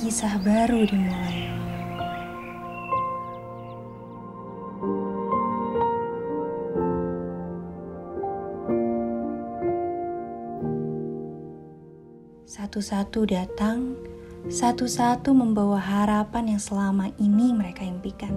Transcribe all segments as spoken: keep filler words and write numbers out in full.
kisah baru dimulai. Satu-satu datang, satu-satu membawa harapan yang selama ini mereka impikan.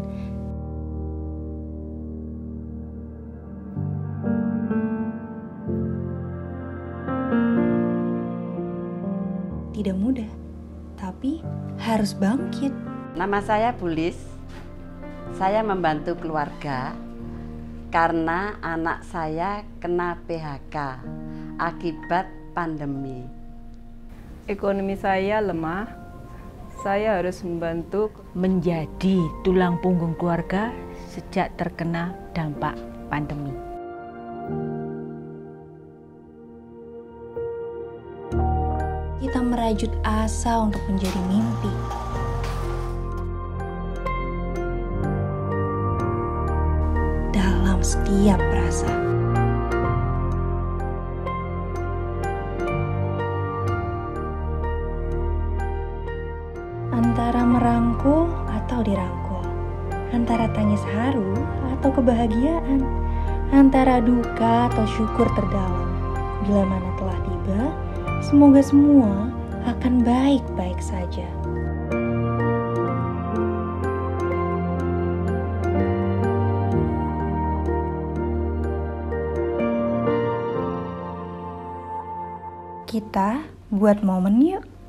Tidak mudah, tapi harus bangkit. Nama saya Bulis. Saya membantu keluarga karena anak saya kena P H K akibat pandemi. Ekonomi saya lemah, saya harus membantu menjadi tulang punggung keluarga sejak terkena dampak pandemi. Kita merajut asa untuk menjadi mimpi. Dalam setiap rasa. Antara merangkul atau dirangkul, antara tangis haru atau kebahagiaan, antara duka atau syukur terdalam. Bila mana telah tiba, semoga semua akan baik-baik saja. Kita buat momen yuk.